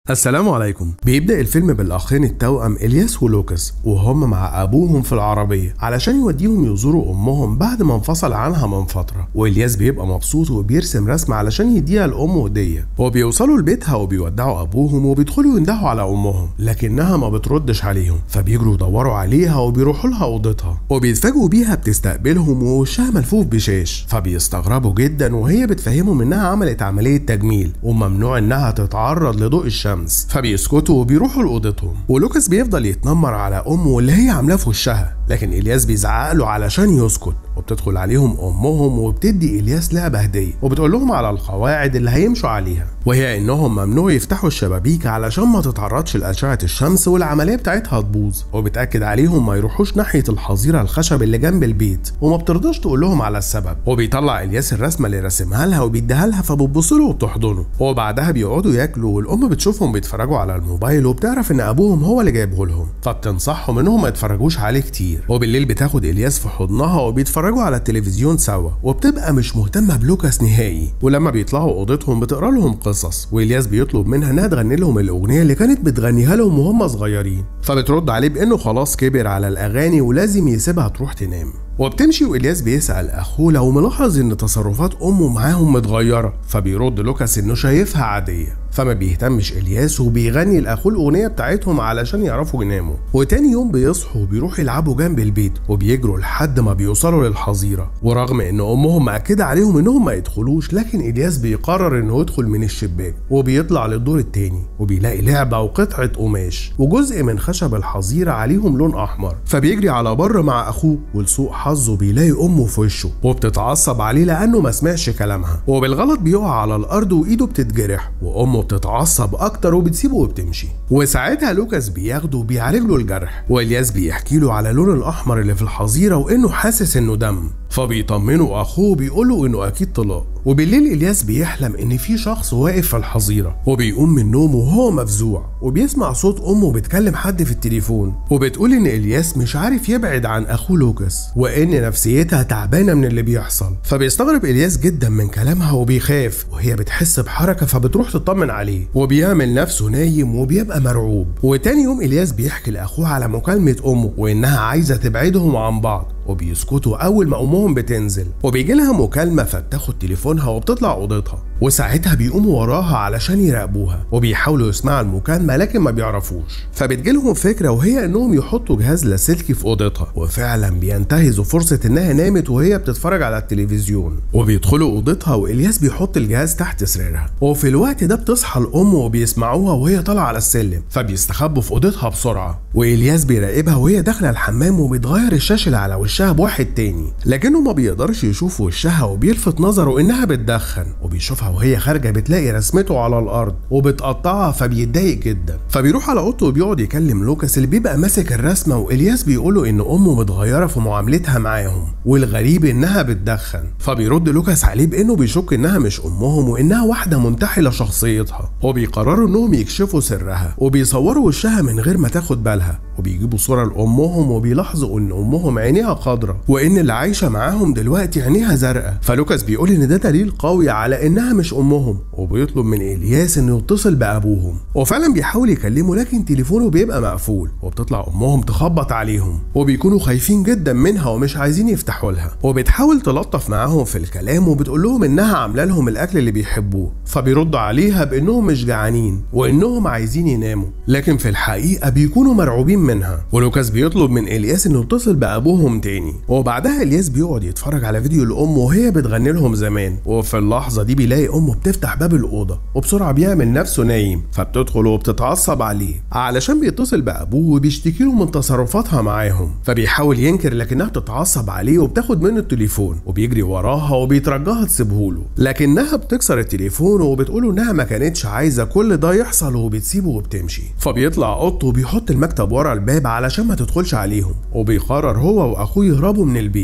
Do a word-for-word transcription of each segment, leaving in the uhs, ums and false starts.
السلام عليكم. بيبدأ الفيلم بالأخين التوأم إلياس ولوكاس وهم مع أبوهم في العربية علشان يوديهم يزوروا أمهم بعد ما انفصل عنها من فترة، وإلياس بيبقى مبسوط وبيرسم رسمة علشان يديها لأمه هدية، وبيوصلوا لبيتها وبيودعوا أبوهم وبيدخلوا يندهوا على أمهم لكنها ما بتردش عليهم، فبيجروا يدوروا عليها وبيروحوا لها أوضتها وبيتفاجئوا بيها بتستقبلهم ووشها ملفوف بشاش، فبيستغربوا جدا وهي بتفهمهم إنها عملت عملية تجميل وممنوع إنها تتعرض لضوء الشمس، فبيسكتوا وبيروحوا لأوضتهم. ولوكاس بيفضل يتنمر على أمه اللي هي عاملاه في وشها، لكن إلياس بيزعق له علشان يسكت، وبتدخل عليهم أمهم وبتدي إلياس لعبة هدية وبتقول لهم على القواعد اللي هيمشوا عليها، وهي إنهم ممنوع يفتحوا الشبابيك علشان ما تتعرضش لأشعة الشمس والعملية بتاعتها تبوظ، وبتأكد عليهم ما يروحوش ناحية الحظيرة الخشب اللي جنب البيت، وما بترضاش تقول لهم على السبب. وبيطلع إلياس الرسمة اللي رسمها لها وبيديها لها، فبتبص له وبتحضنه، وبعدها بيقعدوا ياكلوا والأم بتشوفهم بيتفرجوا على الموبايل وبتعرف إن أبوهم هو اللي جايبه لهم، فبتنصحهم إنهم ما يتفرجوش عليه كتير. وبالليل بتاخد إلياس في حضنها وبيتفرجوا على التلفزيون سوا، وبتبقى مش مهتمة بلوكاس نهائي. ولما بيطلعوا أوضتهم بتقرا لهم قصص، وإلياس بيطلب منها إنها تغني لهم الأغنية اللي كانت بتغنيها لهم وهم صغيرين، فبترد عليه بإنه خلاص كبر على الأغاني ولازم يسيبها تروح تنام. وبتمشي وإلياس بيسأل أخوه لو ملاحظ إن تصرفات أمه معاهم متغيرة، فبيرد لوكاس إنه شايفها عادية، فما بيهتمش إلياس وبيغني لأخوه الأغنية بتاعتهم علشان يعرفوا يناموا. وتاني يوم بيصحوا وبيروحوا يلعبوا جنب البيت وبيجروا لحد ما بيوصلوا للحظيرة، ورغم إن أمهم مأكدة عليهم إنهم ما يدخلوش، لكن إلياس بيقرر إنه يدخل من الشباك وبيطلع للدور التاني وبيلاقي لعبة وقطعة قماش وجزء من خشب الحظيرة عليهم لون أحمر، فبيجري على بره مع أخوه، ولسوء حظه بيلاقي أمه في وشه وبتتعصب عليه لأنه ما سمعش كلامها، وبالغلط بيقع على الأرض وإيده بتتجرح، وأمه بتتعصب أكتر وبتسيبه وبتمشي. وساعتها لوكاس بياخده وبيعالج له الجرح، وإلياس بيحكي له على اللون الأحمر اللي في الحظيرة وإنه حاسس إنه دم، فبيطمنه أخوه بيقوله إنه أكيد طلاق. وبالليل إلياس بيحلم إن في شخص واقف في الحظيرة، وبيقوم من نومه وهو مفزوع، وبيسمع صوت أمه بتكلم حد في التليفون، وبتقول إن إلياس مش عارف يبعد عن أخوه لوكاس وإن نفسيتها تعبانة من اللي بيحصل. فبيستغرب إلياس جدا من كلامها وبيخاف، وهي بتحس بحركة فبتروح تطمن عليه، وبيعمل نفسه نايم وبيبقى مرعوب. وتاني يوم إلياس بيحكي لأخوه على مكالمة أمه وإنها عايزة تبعدهم عن بعض، وبيسكتوا أول ما أمهم بتنزل، وبيجي لها مكالمة فبتاخد تليفونها وبتطلع أوضتها، وساعتها بيقوموا وراها علشان يراقبوها، وبيحاولوا يسمعوا المكالمة لكن ما بيعرفوش، فبتجيلهم فكرة وهي إنهم يحطوا جهاز لاسلكي في أوضتها، وفعلا بينتهزوا فرصة إنها نامت وهي بتتفرج على التلفزيون، وبيدخلوا أوضتها وإلياس بيحط الجهاز تحت سريرها، وفي الوقت ده بتصحى الأم وبيسمعوها وهي طالعة على السلم، فبيستخبوا في أوضتها بسرعة، وإلياس بيراقبها وهي داخلة الحمام وبتغير الشاشة اللي على وشها بواحد تاني، لكنه ما بيقدرش يشوف وشها، وبيلفت نظره إنها بتدخن، وبيشوفها وهي خارجة بتلاقي رسمته على الأرض وبتقطعها، فبيتضايق جدا، فبيروح على أوضته وبيقعد يكلم لوكاس اللي بيبقى ماسك الرسمة، وإلياس بيقوله إن أمه متغيرة في معاملتها معاهم، والغريب إنها بتدخن، فبيرد لوكاس عليه بإنه بيشك إنها مش أمهم وإنها واحدة منتحلة شخصيتها، وبيقرروا إنهم يكشفوا سرها، وبيصوروا وشها من غير ما تاخد بالها، وبيجيبوا صورة لأمهم وبيلاحظوا إن أمهم عينيها خضرة وإن اللي عايشة معاهم دلوقتي عينيها زرقاء، فلوكاس بيقول إن ده دليل قوي على إنها مش أمهم، وبيطلب من إلياس إنه يتصل بأبوهم، وفعلا بيحاول يكلمه لكن تليفونه بيبقى مقفول، وبتطلع أمهم تخبط عليهم، وبيكونوا خايفين جدا منها ومش عايزين يفتحوا لها، وبتحاول تلطف معاهم في الكلام وبتقول لهم إنها عاملة لهم الأكل اللي بيحبوه، فبيردوا عليها بإنهم مش جعانين وإنهم عايزين يناموا، لكن في الحقيقة بيكونوا مرعوبين منها. ولوكاس بيطلب من إلياس إنه يتصل بأبوهم تاني، وبعدها إلياس بيقعد يتفرج على فيديو لأمه وهي بتغني لهم زمان، وفي اللحظة دي بيلاقي أمه بتفتح باب الأوضة وبسرعة بيعمل نفسه نايم، فبتدخل وبتتعصب عليه علشان بيتصل بأبوه وبيشتكي له من تصرفاتها معاهم، فبيحاول ينكر لكنها بتتعصب عليه وبتاخد منه التليفون، وبيجري وراها وبيترجاها تسيبهوله، لكنها بتكسر التليفون وبتقوله إنها ما كانتش عايزة كل ده يحصل، وبتسيبه وبتمشي. فبيطلع أوضته وبيحط المكتب ورا الباب علشان ما تدخلش عليهم، وبيقرر هو وأخوه يهربوا من البيت.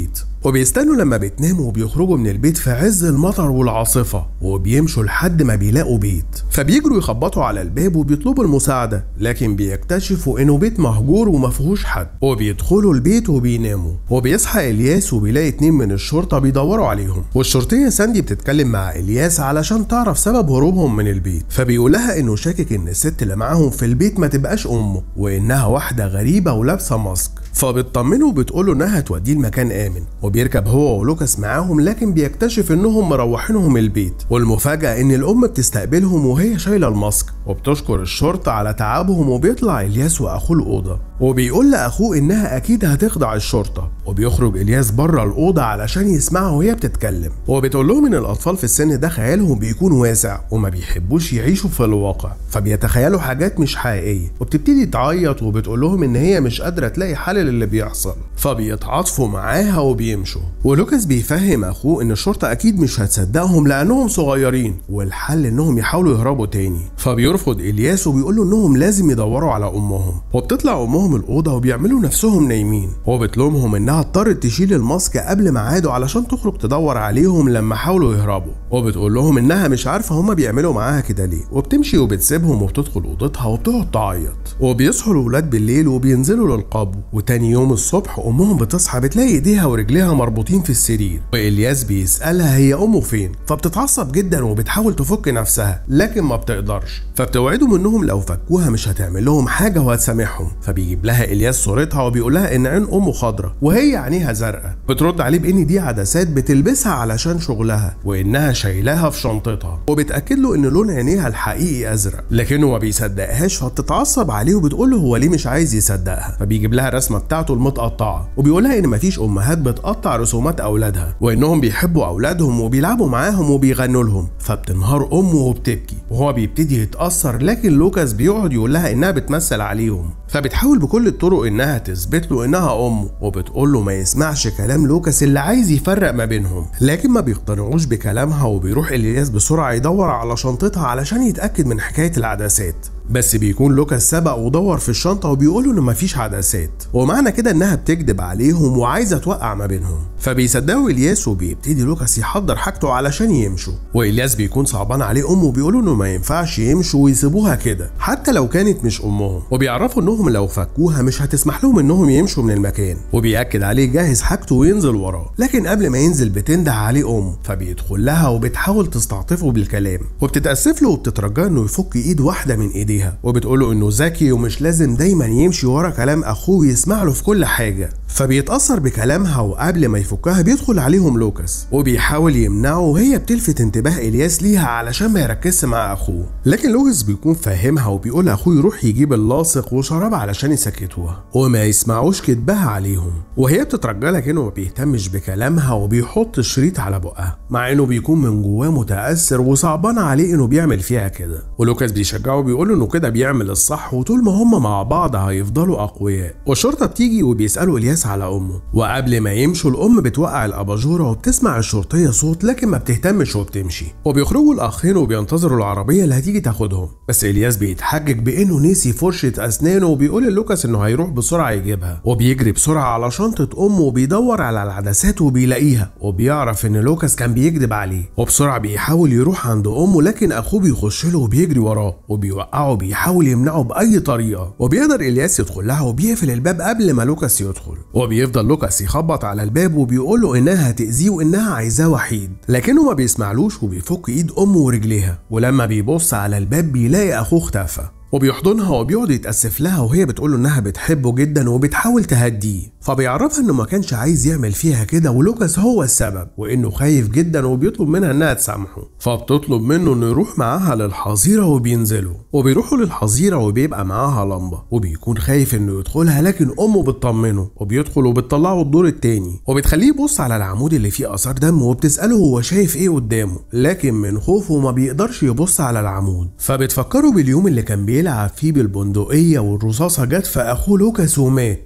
وبيستنوا لما بتناموا وبيخرجوا من البيت في عز المطر والعاصفة وبيمشوا لحد ما بيلاقوا بيت، فبيجروا يخبطوا على الباب وبيطلبوا المساعدة، لكن بيكتشفوا انه بيت مهجور ومفيهوش حد، وبيدخلوا البيت وبيناموا. وبيصحى الياس وبيلاقي اتنين من الشرطة بيدوروا عليهم، والشرطية ساندي بتتكلم مع الياس علشان تعرف سبب هروبهم من البيت، فبيقولها انه شاكك ان الست اللي معاهم في البيت ما تبقاش امه وانها واحدة غريبة ولابسة ماسك، فبتطمنه وبتقوله انها توديه لمكان امن. وبيركب هو ولوكاس معاهم، لكن بيكتشف انهم مروحينهم البيت، والمفاجأة ان الام بتستقبلهم وهي شايلة الماسك وبتشكر الشرطة على تعبهم. وبيطلع الياس واخوه الاوضة وبيقول لاخوه انها اكيد هتخضع الشرطة، وبيخرج الياس بره الاوضة علشان يسمعها وهي بتتكلم، وبتقول لهم ان الاطفال في السن ده خيالهم بيكون واسع وما بيحبوش يعيشوا في الواقع، فبيتخيلوا حاجات مش حقيقية. وبتبتدي تعيط وبتقول لهم ان هي مش قادرة تلاقي حل للي بيحصل، فبيتعاطفوا معاها وبيمشوا. ولوكاس بيفهم اخوه ان الشرطة اكيد مش هتصدقهم لانهم صغيرين، والحل انهم يحاولوا يهربوا تاني. فبيرفض الياس وبيقول له انهم لازم يدوروا على امهم، وبتطلع امهم الاوضة وبيعملوا نفسهم نايمين، وبتلومهم انها اضطرت تشيل الماسك قبل ميعاده علشان تخرج تدور عليهم لما حاولوا يهربوا، وبتقول لهم انها مش عارفة هما بيعملوا معاها كده ليه، وبتمشي وبتسيبهم وبتدخل اوضتها وبتقعد تعيط. وبيصحوا الولاد بالليل وبينزلوا للقبو، وتاني يوم الصبح امهم بتصحى بتلاقي ايديها ورجليها مربوطين في السرير، والياس بيسألها هي امه فين، فبتتعصب جدا وبتحاول تفك نفسها لكن ما بتقدرش، فبتوعدهم انهم لو فكوها مش هتعمل لهم حاجة وهتسامحهم. فبيجيب لها الياس صورتها وبيقولها ان عين امه خضرة وهي عينيها زرقاء، بترد عليه بان دي عدسات بتلبسها علشان شغلها وانها شايلاها في شنطتها، وبتاكد له ان لون عينيها الحقيقي ازرق، لكنه ما بيصدقهاش، فبتتعصب عليه وبتقول له هو ليه مش عايز يصدقها. فبيجيب لها الرسمه بتاعته المتقطعه وبيقولها ان مفيش امهات بتقطع رسومات اولادها، وانهم بيحبوا اولادهم وبيلعبوا معاهم وبيغنوا لهم. فبتنهار امه وبتبكي وهو بيبتدي يتاثر، لكن لوكاس بيقعد يقول لها انها بتمثل عليهم، فبتحاول بكل الطرق انها تثبت له انها امه، وبتقول له ما يسمعش كلام لوكاس اللي عايز يفرق ما بينهم، لكن ما بيقتنعوش بكلامها. وبيروح الياس بسرعه يدور على شنطتها علشان يتاكد من حكايه العدسات، بس بيكون لوكاس سبق ودور في الشنطه وبيقول له ان مفيش عدسات، ومعنى كده انها بتكذب عليهم وعايزه توقع ما بينهم. فبيصدقوا الياس وبيبتدي لوكاس يحضر حاجته علشان يمشوا، والياس بيكون صعبان عليه امه وبيقولوا انه ما ينفعش يمشوا ويسيبوها كده حتى لو كانت مش امهم، وبيعرفوا انهم لو فكوها مش هتسمح لهم انهم يمشوا من المكان، وبيأكد عليه جهز حاجته وينزل وراه. لكن قبل ما ينزل بتنده عليه امه، فبيدخل لها وبتحاول تستعطفه بالكلام، وبتتأسف له وبتترجاه انه يفك ايد واحده من ايديها، وبتقوله انه ذكي ومش لازم دايما يمشي ورا كلام اخوه ويسمع له في كل حاجه. فبيتأثر بكلامها، وقبل ما يفكها بيدخل عليهم لوكاس وبيحاول يمنعه، وهي بتلفت انتباه الياس ليها علشان ما يركزش مع اخوه، لكن لوكاس بيكون فاهمها وبيقول لاخوه يروح يجيب اللاصق وشراب علشان يسكتوها وما يسمعوش كدبها عليهم، وهي بتترجى لكنه ما بيهتمش بكلامها وبيحط الشريط على بقها، مع انه بيكون من جواه متأثر وصعبان عليه انه بيعمل فيها كده. ولوكاس بيشجعه وبيقول انه كده بيعمل الصح، وطول ما هم مع بعض هيفضلوا اقوياء. والشرطه بتيجي وبيسالوا الياس على امه، وقبل ما يمشوا الام بتوقع الاباجوره وبتسمع الشرطيه صوت لكن ما بتهتمش وبتمشي، وبيخرجوا الاخين وبينتظروا العربيه اللي هتيجي تاخدهم، بس الياس بيتحجج بانه نسي فرشه اسنانه وبيقول للوكاس انه هيروح بسرعه يجيبها، وبيجري بسرعه على شنطه امه وبيدور على العدسات وبيلاقيها، وبيعرف ان لوكاس كان بيكذب عليه، وبسرعه بيحاول يروح عند امه لكن اخوه بيخش له وبيجري وراه وبيوقعه بيحاول يمنعه باي طريقه، وبيقدر الياس يدخل لها وبيقفل الباب قبل ما لوكاس يدخل، وبيفضل لوكاس يخبط على الباب وبيقول له انها هتأذيه وانها عايزاه وحيد، لكنه ما بيسمعلوش وبيفك ايد امه ورجليها، ولما بيبص على الباب بيلاقي اخوه اختفى، وبيحضنها وبيقعد يتأسف لها وهي بتقوله انها بتحبه جدا وبتحاول تهديه، فبيعرفها انه ما كانش عايز يعمل فيها كده ولوكاس هو السبب، وانه خايف جدا وبيطلب منها انها تسامحه، فبتطلب منه انه يروح معاها للحظيره وبينزلوا، وبيروحوا للحظيره وبيبقى معاها لمبه، وبيكون خايف انه يدخلها لكن امه بتطمنه، وبيدخل وبتطلعه الدور التاني وبتخليه يبص على العمود اللي فيه اثار دم، وبتساله هو شايف ايه قدامه، لكن من خوفه ما بيقدرش يبص على العمود، فبتفكروا باليوم اللي كان بيلعب فيه بالبندقيه والرصاصه جت في اخوه لوكاس ومات،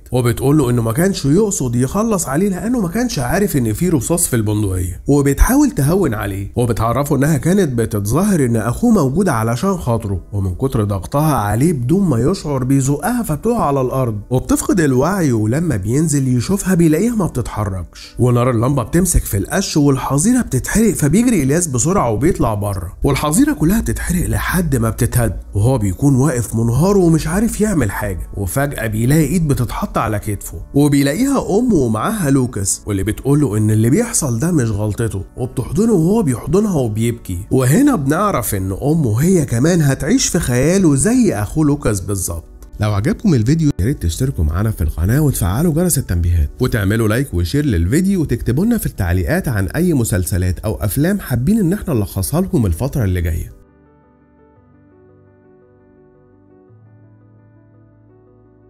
وبتقول له انه ما كانش يقصد يخلص عليه لانه ما كانش عارف ان في رصاص في البندقيه، وبتحاول تهون عليه وبتعرفه انها كانت بتتظاهر ان اخوه موجود علشان خاطره، ومن كتر ضغطها عليه بدون ما يشعر بيزقها فبتقع على الارض وبتفقد الوعي، ولما بينزل يشوفها بيلاقيها ما بتتحركش، ونار اللمبه بتمسك في القش والحظيره بتتحرق، فبيجري الياس بسرعه وبيطلع بره، والحظيره كلها بتتحرق لحد ما بتتهد، وهو بيكون واقف منهار ومش عارف يعمل حاجه، وفجاه بيلاقي ايد بتتحط على كتفه وبيلاقيها امه ومعاها لوكاس، واللي بتقوله ان اللي بيحصل ده مش غلطته، وبتحضنه وهو بيحضنها وبيبكي. وهنا بنعرف ان امه هي كمان هتعيش في خياله زي اخوه لوكاس بالظبط. لو عجبكم الفيديو يا ريت تشتركوا معانا في القناه وتفعلوا جرس التنبيهات وتعملوا لايك وشير للفيديو، وتكتبوا لنا في التعليقات عن اي مسلسلات او افلام حابين ان احنا نلخصها لكم الفتره اللي جايه.